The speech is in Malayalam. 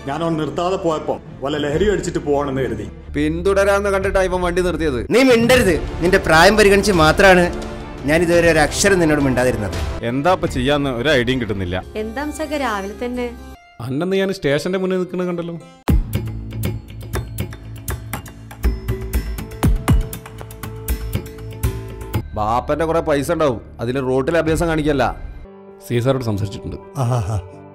ഞാനോ നിർത്താതെ പോയപ്പോ വല്ല ലഹരി അടിച്ചിട്ട് പോവാണെന്ന് കരുതി. പിന്തുടരാന്ന് കണ്ടിട്ടാ ഇവൻ വണ്ടി നിർത്തിയത്. നീ മിണ്ടരുത്. നിന്റെ പ്രായം പരിഗണിച്ച് മാത്രമാണ് ഞാൻ ഇതുവരെ ഒരു അക്ഷരം നിന്നോട് മിണ്ടാതിരുന്നത്. എന്താ ഇപ്പൊ ചെയ്യാന്ന് ഒരു ഐഡിയയും കിട്ടുന്നില്ല. എന്താ രാവിലെ തന്നെ അന്നെന്ന് ഞാൻ സ്റ്റേഷന്റെ മുന്നിൽ നിൽക്കുന്നത് കണ്ടല്ലോ. ബാപ്പന്റെ കുറെ പൈസ ഉണ്ടാവും, അതിൽ റോട്ടിൽ അഭ്യാസം കാണിക്കല്ല. സീസാറോട് സംസാരിച്ചിട്ടുണ്ട്.